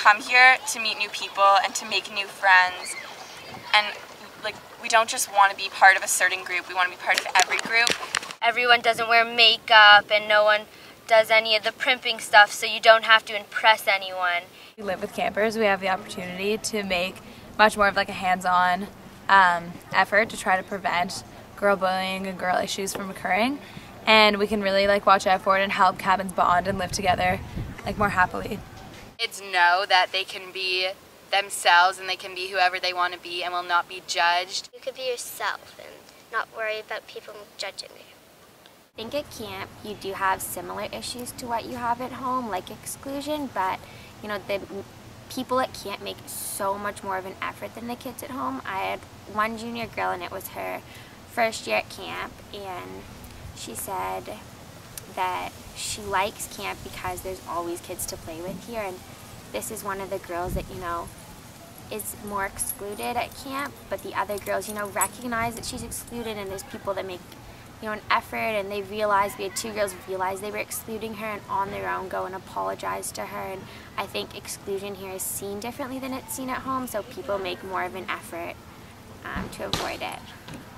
come here to meet new people and to make new friends, and like we don't just want to be part of a certain group, we want to be part of every group. Everyone doesn't wear makeup and no one does any of the primping stuff, so you don't have to impress anyone. We live with campers, we have the opportunity to make much more of like a hands-on effort to try to prevent girl bullying and girl issues from occurring, and we can really like watch out for it and help cabins bond and live together like more happily. Kids know that they can be themselves and they can be whoever they want to be and will not be judged. You could be yourself and not worry about people judging you. I think at camp you do have similar issues to what you have at home, like exclusion, but you know, the people at camp make so much more of an effort than the kids at home. I had one junior girl and it was her first year at camp, and she said that she likes camp because there's always kids to play with here, and this is one of the girls that, you know, is more excluded at camp, but the other girls, you know, recognize that she's excluded, and there's people that make, you know, an effort, and they realized, we had two girls realize they were excluding her and on their own go and apologize to her, and I think exclusion here is seen differently than it's seen at home, so people make more of an effort to avoid it.